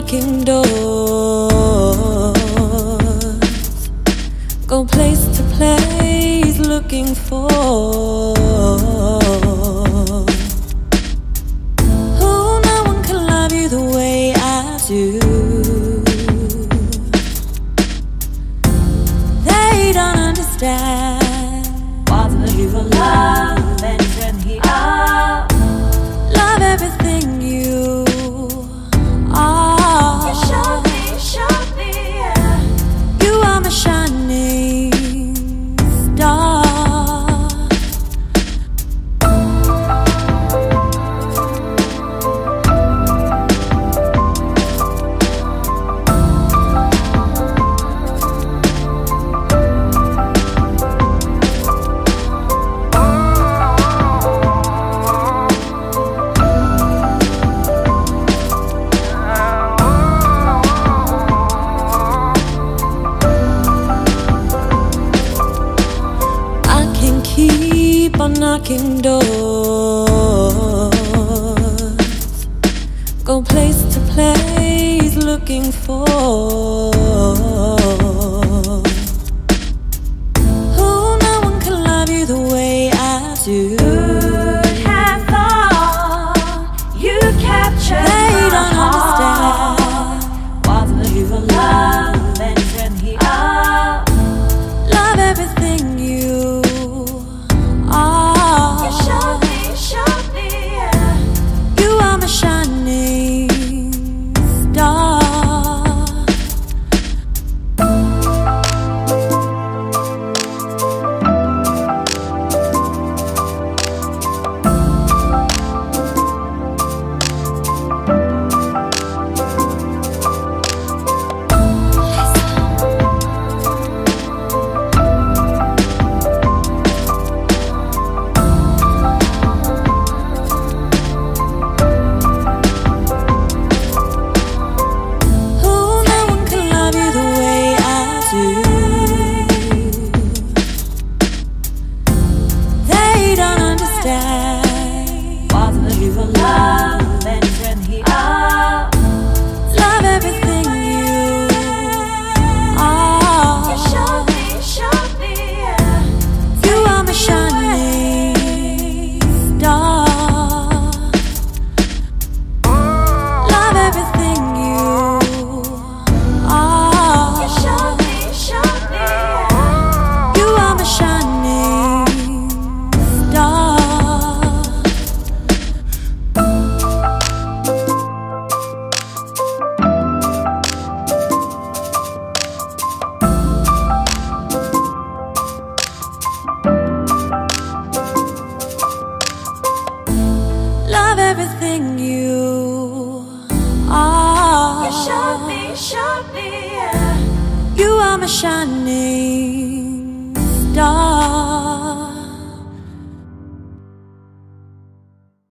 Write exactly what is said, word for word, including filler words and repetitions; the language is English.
knocking doors, go place to place looking for who no one can love you the way I do. They don't understand what's the you for love and turn here up. Love everything you are. You showed me, showed me, yeah. You are my shining star. Keep on knocking doors, go place to place looking for who no one can love you the way I do. Could have thought you captured They my don't heart. understand What's the you for love and turn here up. love everything you are. You showed me, showed me, yeah. You are my shining star. What's the you for love and turn here up. Love everything you are. You showed me, showed me, yeah. You are my shining star. Love everything you are. You showed me, showed me, yeah. You are my shining star. Love everything you are. You showed me, showed me, yeah. You are my shining star.